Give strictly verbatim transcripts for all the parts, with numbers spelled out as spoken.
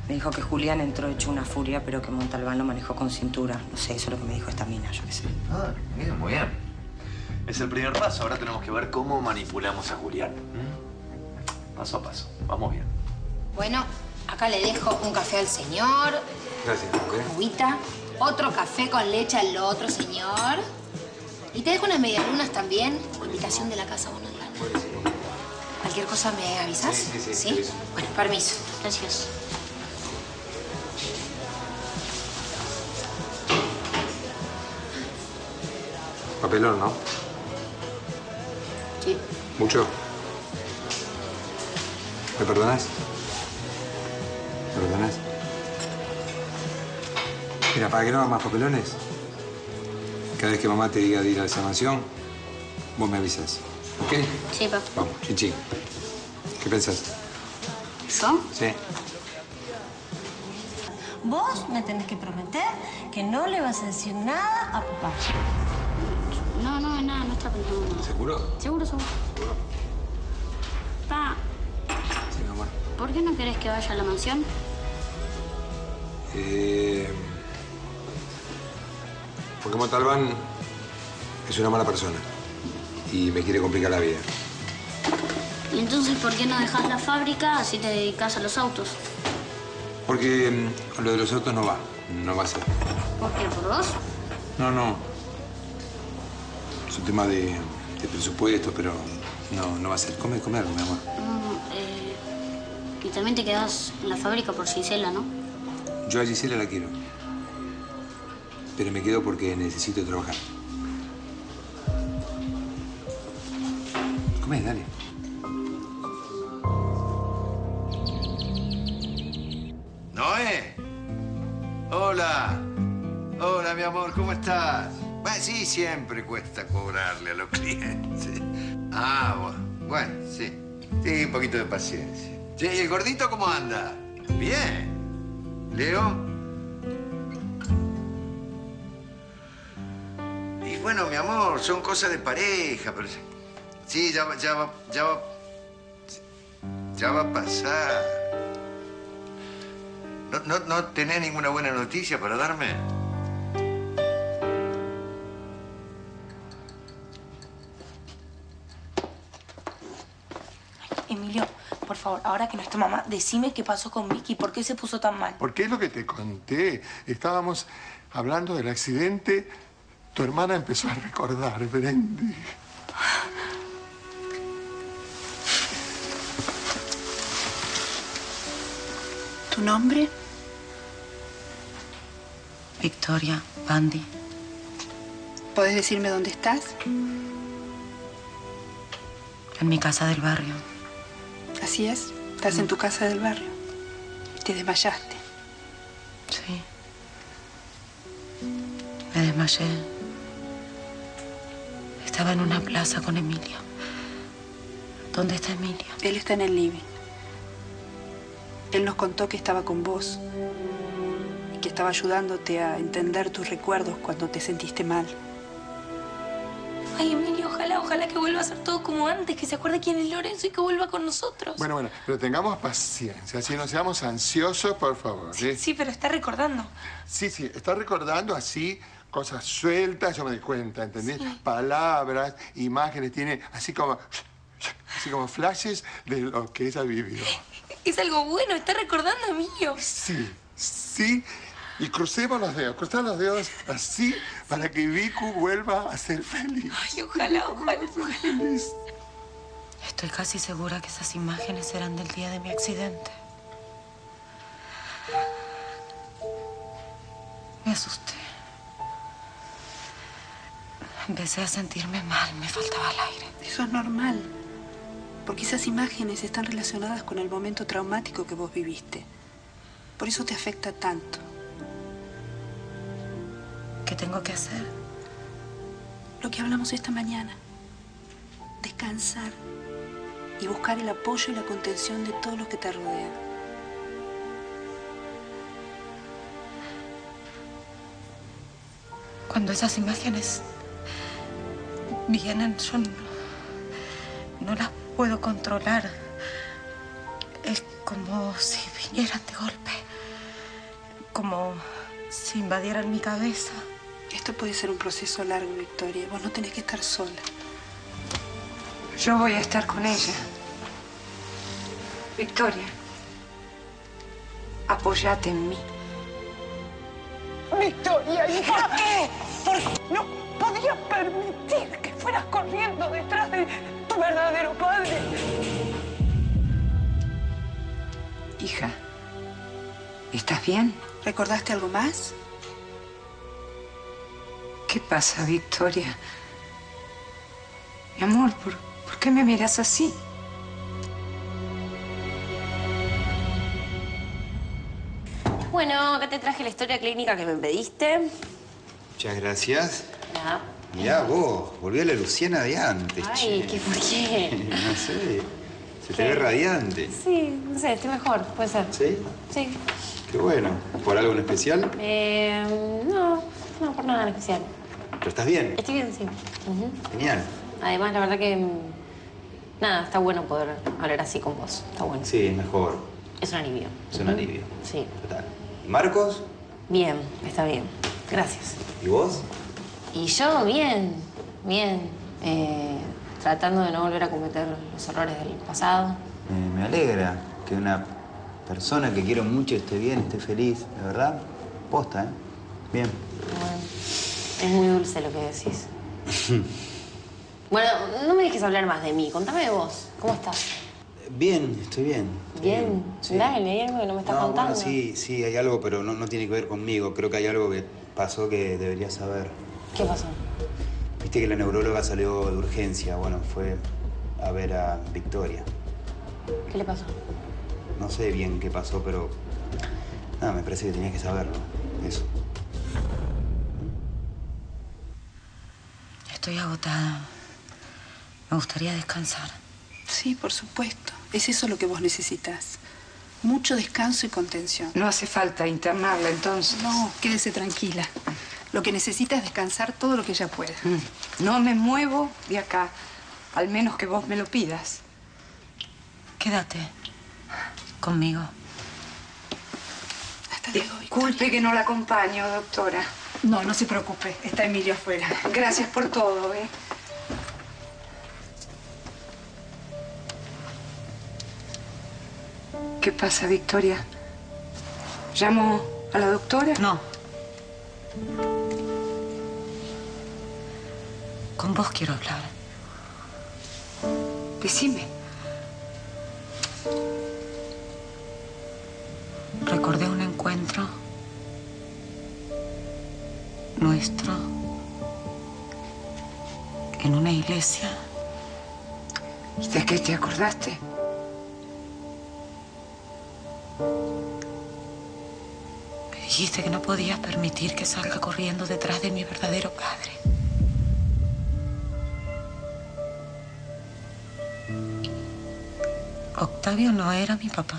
Me dijo que Julián entró hecho una furia, pero que Montalbán lo manejó con cintura. No sé, eso es lo que me dijo esta mina, yo qué sé. Ah, bien, muy bien. Es el primer paso. Ahora tenemos que ver cómo manipulamos a Julián. ¿Mm? Paso a paso. Vamos bien. Bueno, acá le dejo un café al señor. Gracias, mujer. Agüita. Otro café con leche al otro señor. Y te dejo unas medialunas también. Invitación de la casa Bonaldana. Buenísimo. ¿Cualquier cosa me avisas? Sí, sí, sí. ¿Sí? Aviso. Bueno, permiso. Gracias. Papelón, ¿no? Sí. ¿Mucho? ¿Me perdonás? ¿Me perdonás? Mira, para que no hagas más papelones, cada vez que mamá te diga de ir a esa mansión, vos me avisas. ¿Ok? Sí, papá. Vamos, chinchín. ¿Qué pensás? ¿Yo? Sí. Vos me tenés que prometer que no le vas a decir nada a papá. No, no, nada, no está pensando nada. ¿Seguro? Seguro, seguro. Pa, Sí, mi amor. ¿por qué no querés que vaya a la mansión? Eh... Porque Montalbán es una mala persona y me quiere complicar la vida. ¿Y entonces por qué no dejas la fábrica así te dedicas a los autos? Porque mm, lo de los autos no va, no va a ser. ¿Por qué? ¿Por vos? No, no. Es un tema de, de presupuesto, pero no, no va a ser. Come, come algo, mi amor. Mm, eh, y también te quedás en la fábrica por Gisela, ¿no? Yo a Gisela la quiero. Pero me quedo porque necesito trabajar. Come, dale. Noé. Hola. Hola, mi amor, ¿cómo estás? Bueno, sí, siempre cuesta cobrarle a los clientes. Ah, bueno, bueno, sí. Sí, un poquito de paciencia. Sí, ¿y el gordito cómo anda? Bien. ¿Leo? Y bueno, mi amor, son cosas de pareja, pero... Sí, ya va, ya va, ya va... Ya va a pasar. ¿No, no, no tenés ninguna buena noticia para darme? Emilio, por favor, ahora que no está mamá, decime qué pasó con Vicky, ¿por qué se puso tan mal? Porque es lo que te conté. Estábamos hablando del accidente. Tu hermana empezó a recordar, Brendi. ¿Tu nombre? Victoria, Pandi. ¿Podés decirme dónde estás? En mi casa del barrio. Así es. Estás en tu casa del barrio. Te desmayaste. Sí. Me desmayé. Estaba en una plaza con Emilio. ¿Dónde está Emilio? Él está en el living. Él nos contó que estaba con vos y que estaba ayudándote a entender tus recuerdos cuando te sentiste mal. Ay, Emilio, ojalá, ojalá que vuelva a ser todo como antes, que se acuerde quién es Lorenzo y que vuelva con nosotros. Bueno, bueno, pero tengamos paciencia, así no seamos ansiosos, por favor. Sí, ¿sí? sí, pero está recordando. Sí, sí, está recordando así cosas sueltas, yo me doy cuenta, ¿entendés? Sí. Palabras, imágenes, tiene así como, así como flashes de lo que ella vivió. Es algo bueno, está recordando, Emilio. Sí, sí. Y crucemos los dedos, cruzar los dedos así para que Vicu vuelva a ser feliz. Ay, ojalá, ojalá. Feliz. Estoy casi segura que esas imágenes eran del día de mi accidente. Me asusté. Empecé a sentirme mal, me faltaba el aire. Eso es normal, porque esas imágenes están relacionadas con el momento traumático que vos viviste. Por eso te afecta tanto. ¿Qué tengo que hacer? Lo que hablamos esta mañana. Descansar y buscar el apoyo y la contención de todos los que te rodean. Cuando esas imágenes vienen, yo no, no las puedo controlar. Es como si vinieran de golpe. como si invadieran mi cabeza. Esto puede ser un proceso largo, Victoria. Vos no tenés que estar sola. Yo voy a estar con ella. Victoria, apóyate en mí. Victoria, hija. ¿Por qué? Porque no podías permitir que fueras corriendo detrás de tu verdadero padre. Hija, ¿estás bien? ¿Recordaste algo más? ¿Qué pasa, Victoria? Mi amor, ¿por, ¿por qué me miras así? Bueno, acá te traje la historia clínica que me pediste. Muchas gracias. Ya. Mirá vos, volvió la Luciana de antes. Ay, che. ¿qué por qué? No sé, se te ¿Qué? ve radiante. Sí, no sé, estoy mejor, puede ser. ¿Sí? Sí. Qué bueno. ¿Por algo en especial? Eh, no, no, por nada en especial. ¿Pero estás bien? Estoy bien, sí. Ujú. Genial. Además, la verdad que... mm, Nada, está bueno poder hablar así con vos. Está bueno. Sí, mejor. Es un alivio. Es un alivio. Sí. Total. ¿Marcos? Bien, está bien. Gracias. ¿Y vos? Y yo, bien, bien. Eh, tratando de no volver a cometer los errores del pasado. Eh, me alegra que una persona que quiero mucho esté bien, esté feliz. De verdad, posta, ¿eh? Bien. Bueno, es muy dulce lo que decís. Bueno, no me dejes hablar más de mí. Contame de vos. ¿Cómo estás? Bien, estoy bien. Bien. Sí. Dale, hay algo que no me estás No, contando. bueno, sí, sí, hay algo, pero no, no tiene que ver conmigo. Creo que hay algo que pasó que deberías saber. ¿Qué pasó? Viste que la neuróloga salió de urgencia. Bueno, fue a ver a Victoria. ¿Qué le pasó? No sé bien qué pasó, pero... Nada, me parece que tenías que saberlo. Eso. Estoy agotada. Me gustaría descansar. Sí, por supuesto. Es eso lo que vos necesitas. Mucho descanso y contención. No hace falta internarla, entonces. No, quédese tranquila. Lo que necesita es descansar todo lo que ella pueda. Mm. No me muevo de acá, al menos que vos me lo pidas. Quédate conmigo. Hasta luego, Disculpe que no la acompaño, doctora. No, no se preocupe. Está Emilio afuera. Gracias por todo, ¿eh? ¿Qué pasa, Victoria? ¿Llamo a la doctora? No. Con vos quiero hablar. Decime. Recordé un encuentro nuestro en una iglesia. ¿Y de qué te acordaste? Me dijiste que no podías permitir que salga corriendo detrás de mi verdadero padre. Octavio no era mi papá.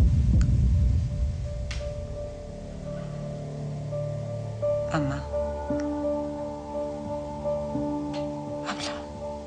Mamá. Habla.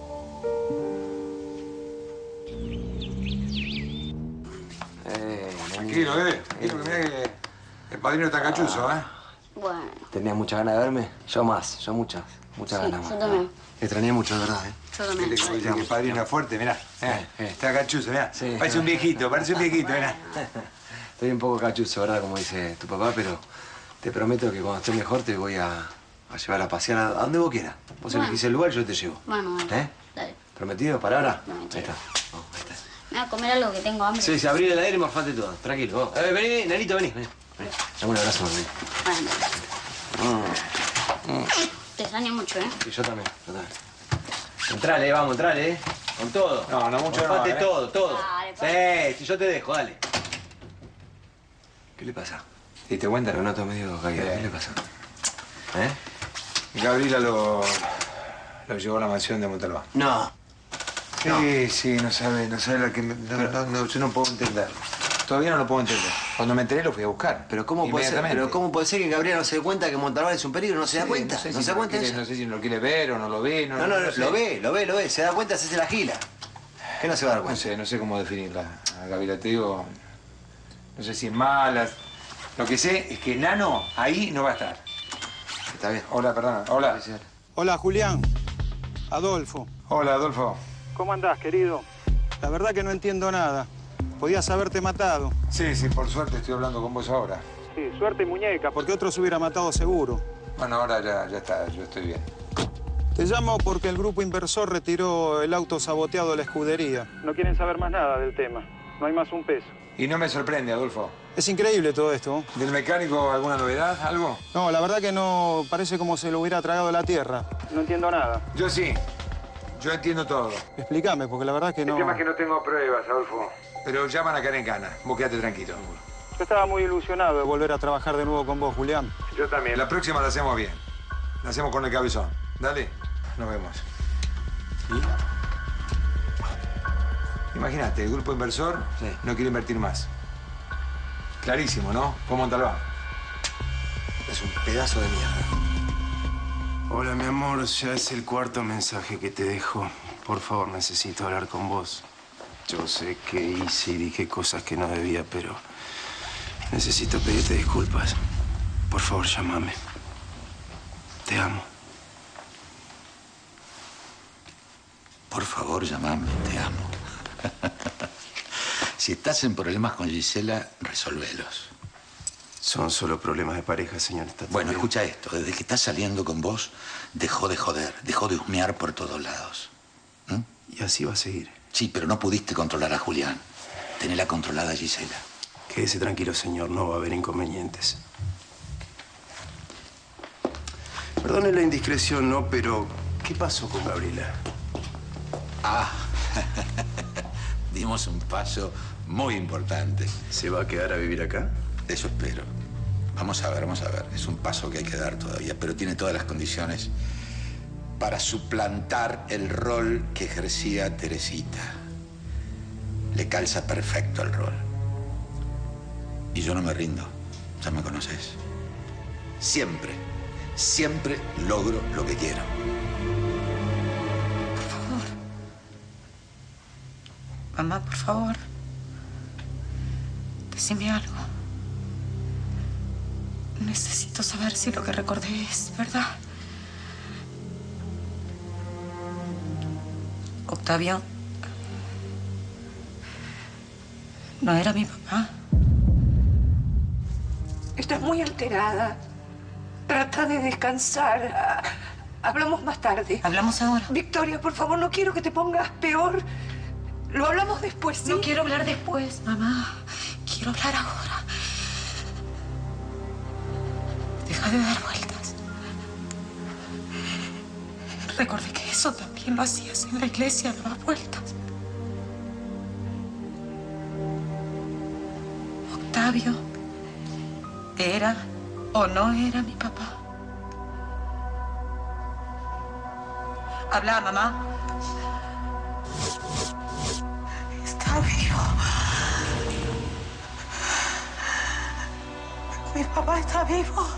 Eh, Tranquilo, bebé. Tranquilo, que mirá que el padrino está cachuzo, ¿eh? Bueno. ¿Tenías muchas ganas de verme? Yo más, yo muchas. Muchas Sí, ganas más. yo también. Te extrañé mucho, de verdad, ¿eh? Yo también. Viste que el padrino era fuerte, mirá. Eh, está cachuzo, mirá. Sí. Parece un viejito, parece un viejito, mirá. Estoy un poco cachuzo, ¿verdad? Como dice tu papá, pero te prometo que cuando esté mejor te voy a, a llevar a pasear a, a donde vos quieras. Vos Bueno. elegís el lugar, yo te llevo. Bueno, bueno. ¿Eh? Dale. ¿Prometido? ¿Palabra? No, Ahí mentira. está. Vamos, ahí está. Me voy a comer algo que tengo hambre. Sí, sí, abrí el aire y morfate todo. Tranquilo, vos. Eh, vení, Nenito, vení, vení. vení. Dame un abrazo, vení. Bueno. Mm. Mm. Te extraño mucho, ¿eh? Sí, yo también, yo también. Entrale, vamos, entrale, ¿eh? Con todo. No, no mucho no, Morfate ¿eh? todo, todo. Dale, Sí, si yo te dejo, dale. ¿Qué le pasa? ¿Te diste cuenta? Renato medio caído. ¿Qué le pasa? ¿Eh? Gabriela lo, lo llevó a la mansión de Montalbán. No. Sí, sí, no sabe, no sabe lo que... me- No, no, no, yo no puedo entender. Todavía no lo puedo entender. Cuando me enteré lo fui a buscar. Pero ¿cómo puede ser? Inmediatamente. Pero ¿cómo puede ser que Gabriela no se dé cuenta que Montalbán es un peligro? ¿No se da Sí, cuenta? No sé ¿No si se da lo cuenta quiere- ella? No sé si no lo quiere ver o no lo ve. No, No, no, sé. lo ve, lo ve, lo ve. Se da cuenta, se hace la gila. ¿Qué no se va a dar No cuenta? sé, no sé cómo definirla. A Gabriela te digo, no sé si es mala, Lo que sé es que Nano ahí no va a estar. Está bien. Hola, perdona. Hola. Hola, Julián. Adolfo. Hola, Adolfo. ¿Cómo andás, querido? La verdad que no entiendo nada. Podías haberte matado. Sí, sí, por suerte estoy hablando con vos ahora. Sí, suerte muñeca, porque otro se hubiera matado seguro. Bueno, ahora ya, ya está, yo estoy bien. Te llamo porque el grupo inversor retiró el auto saboteado de la escudería. No quieren saber más nada del tema. No hay más un peso. Y no me sorprende, Adolfo. Es increíble todo esto. ¿Del mecánico alguna novedad, algo? No, la verdad que no. Parece como si lo hubiera tragado la tierra. No entiendo nada. Yo sí. Yo entiendo todo. Explícame, porque la verdad que no... El tema es que no tengo pruebas, Adolfo. Pero ya van a caer en cana. Vos quedate tranquilo. Yo estaba muy ilusionado de volver a trabajar de nuevo con vos, Julián. Yo también. La próxima la hacemos bien. La hacemos con el cabezón. Dale. Nos vemos. ¿Y? Imagínate, el grupo inversor sí. no quiere invertir más. Clarísimo, ¿no? ¿Cómo Montalbán? Es un pedazo de mierda. Hola, mi amor. Ya es el cuarto mensaje que te dejo. Por favor, necesito hablar con vos. Yo sé que hice y dije cosas que no debía, pero necesito pedirte disculpas. Por favor, llámame. Te amo. Por favor, llámame. Te amo. Si estás en problemas con Gisela, resolvelos. Son solo problemas de pareja, señor. Está bueno, bien. Escucha esto. Desde que estás saliendo con vos, dejó de joder. Dejó de husmear por todos lados. ¿Mm? Y así va a seguir. Sí, pero no pudiste controlar a Julián. Tenela controlada a Gisela. Quédese tranquilo, señor. No va a haber inconvenientes. Perdone la indiscreción, ¿no? Pero, ¿qué pasó con Gabriela? Ah, dimos un paso muy importante. ¿Se va a quedar a vivir acá? Eso espero. Vamos a ver, vamos a ver. Es un paso que hay que dar todavía, pero tiene todas las condiciones para suplantar el rol que ejercía Teresita. Le calza perfecto el rol. Y yo no me rindo. Ya me conoces. Siempre, siempre logro lo que quiero. Mamá, por favor. Decime algo. Necesito saber si lo que recordé es verdad. Octavio no era mi papá. Estás muy alterada. Trata de descansar. Hablamos más tarde. ¿Hablamos ahora? Victoria, por favor, no quiero que te pongas peor. Lo hablamos después, ¿sí? No quiero hablar después, mamá. Quiero hablar ahora. Deja de dar vueltas. Recordé que eso también lo hacías en la iglesia, daba vueltas. Octavio era o no era mi papá. Habla, mamá. Está vivo. Mi papá está vivo.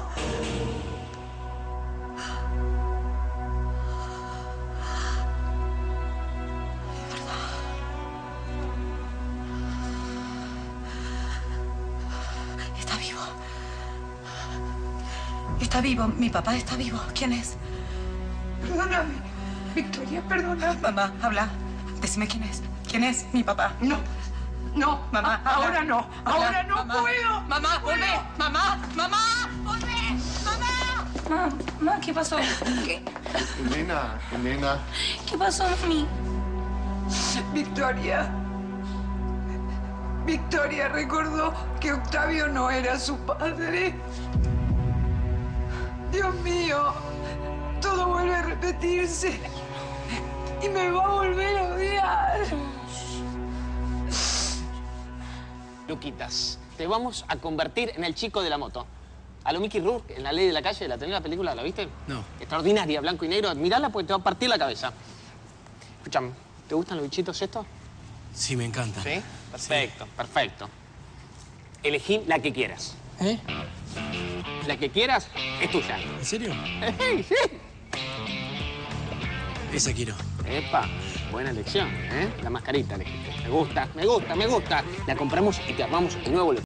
Está vivo. Está vivo. Mi papá está vivo. ¿Quién es? Perdóname. Victoria, perdóname. Mamá, habla. Decime quién es. ¿Quién es mi papá? No. No. Mamá. Ahora no. Habla. Ahora no Mamá. puedo. Mamá, no volvé. puedo. Mamá, mamá, volvé. Mamá. Mamá, ¿qué pasó? ¿Qué, Elena, Elena. ¿Qué pasó, mami? Victoria. Victoria recordó que Octavio no era su padre. Dios mío, todo vuelve a repetirse. Y me va a volver a odiar. Luquitas, te vamos a convertir en el chico de la moto. A lo Mickey Rourke, en La Ley de la Calle, ¿la tenés la película? ¿La viste? No. Extraordinaria, blanco y negro. Mirala porque te va a partir la cabeza. Escuchame, ¿te gustan los bichitos estos? Sí, me encanta. ¿Sí? Perfecto, sí. perfecto. Elegí la que quieras. ¿Eh? La que quieras es tuya. ¿En serio? ¡Sí, sí! Esa quiero. Epa, buena elección, ¿eh? La mascarita elegiste. Me gusta, me gusta, me gusta. La compramos y te armamos el nuevo look.